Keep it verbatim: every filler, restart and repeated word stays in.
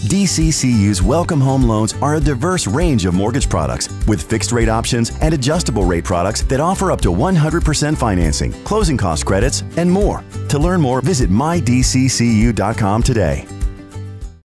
D C C U's Welcome Home Loans are a diverse range of mortgage products with fixed rate options and adjustable rate products that offer up to one hundred percent financing, closing cost credits, and more. To learn more, visit my d c c u dot com today.